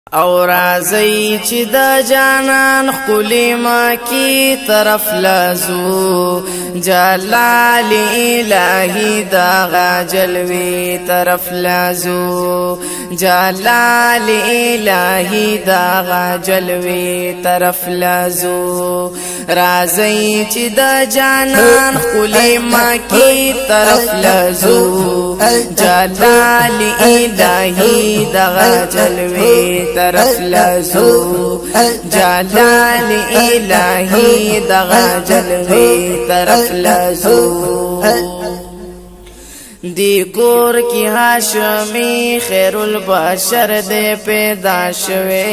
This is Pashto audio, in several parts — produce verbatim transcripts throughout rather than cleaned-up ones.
او رازی چی دا جانان خکولی ما کی طرف لازو جلال الہی داغا جلوی طرف لازو جلال الہی داغا جلوی طرف لازو رازی چی دا جانان خکولی ما کی طرف لازو جلال الہی داغا جلوی طرف لازو جلال الہی دغا جلوی طرف لازو دی کور کی ہاشمی خیر البشر دے پیدا شوے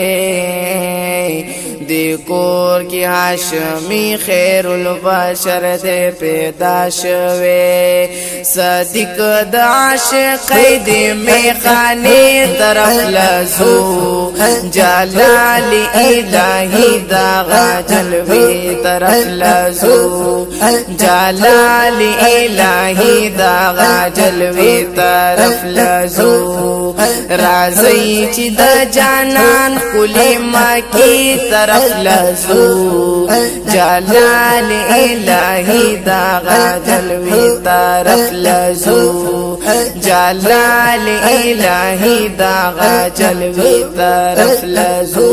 دی کور کی ہاشمی خیر البشر دے پیدا شوے صدیق دا عاشق دی میخانی طرف لازو جلال الہی داغا جلوی طرف لازو جلال الہی داغا جلوی طرف لازو رازی چی دا جانان خکولی ما کی طرف لازو جلال الہی داغا جلوی طرف لازو جلال الہی داغا جلوی طرف لازو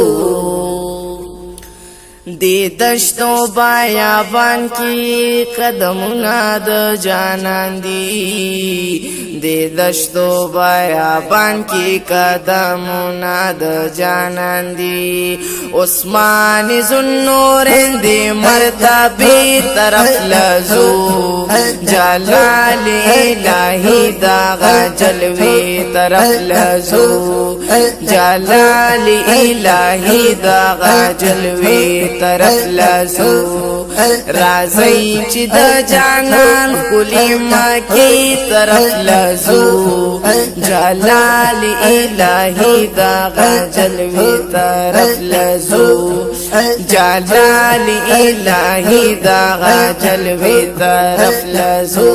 دی دشتو بیابان کی قدمنا د جانان دی دی دشتو بیابان کی قدمنا د جانان دی عثمان ذوالنورین دی مرتبی طرف لازو جلال الہی داغا جلوی طرف لازو جلال الہی داغا جلوی طرف لازو رازی چی دا جانان خکولی ما کی طرف لازو جلال الہی داغا جلوی طرف لازو جلال الہی داغا جلوی طرف لازو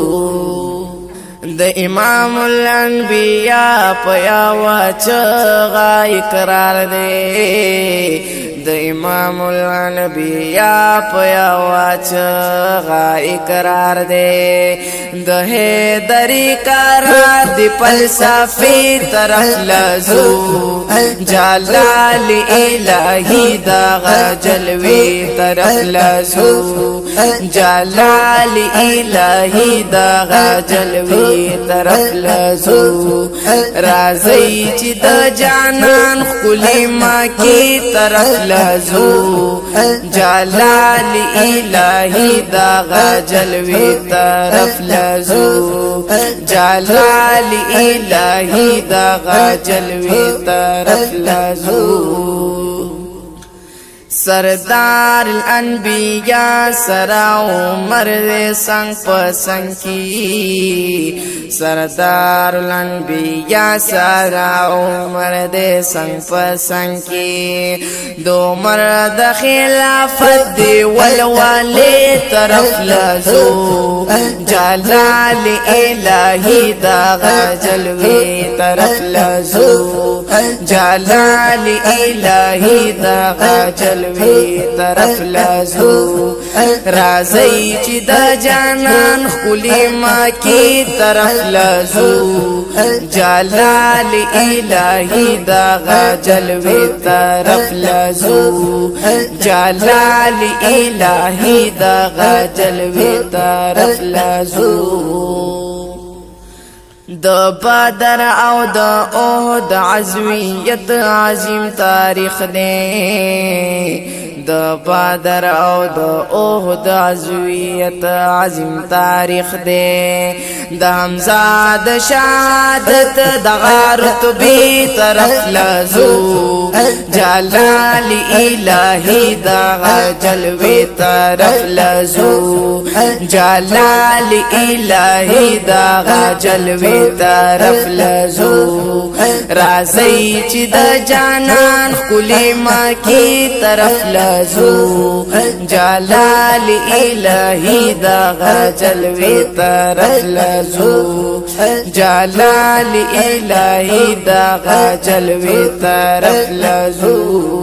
د امام الانبیاء پیاوا چغا اقرار دے د امام الانبیاء پیاوا چغا اقرار دے د حیدری کارا دی فلسفی طرف لازو جلال الہی داغا جلوی طرف لازو جلال الہی داغا جلوی طرف لازو رازی چی دا جانان خکولی ما کی طرف لازو جلال الہی داغا جلوی طرف لازو جلال الہی داغا جلوی طرف لازو سردار الانبیاء سرا عمر دے سنگ پسنگ کی سردار الانبیاء سرا عمر دے سنگ پسنگ کی دو مرد خلافت دی والوالی طرف لازو جلال الہی داغا جلوی طرف لازو جلال الہی داغا جلوی طرف لازو رازی چی دا جانان خکولی ما کی طرف لازو جلال الہی داغا جلوی طرف لازو جلال الہی داغا جلوی طرف لازو د بدر او د احد عزویت عظیم تاریخ دے د بدر او د احد عزویت عظیم تاریخ دے د حمزہ د شہادت دغا رتبی طرف لازو جلال الہی دغا جلوے طرف لزو جلال الہی دغا جلوے طرف لزو رازی چی دا جانان خلی ما کی طرف لزو جلال الہی دغا جلوے طرف لزو جلال الہی دغا جلوے طرف لزو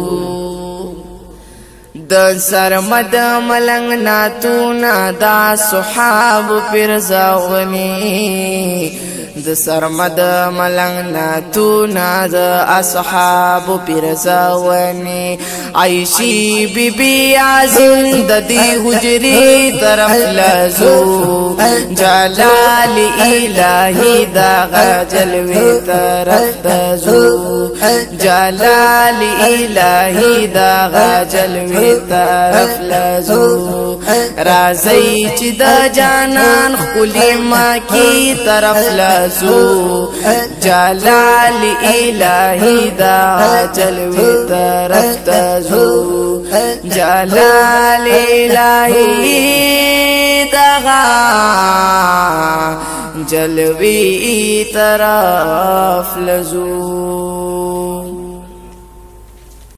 د سرمد ملنگ ناتونا دا صحاب پر زاونی د سرمد ملنگ ناتونا دا اصحاب پر زاونی عائشی بی بی عظیم د دی حجری طرف لزو جلال الہی دغا جلوے طرف لزو جلال الہی دغا جلوے طرف لزو رازی چی دا جانان خلی ما کی طرف لزو جلال الہی دغا جلوے طرف تزو جلال الہی دغا جلوے طرف لزو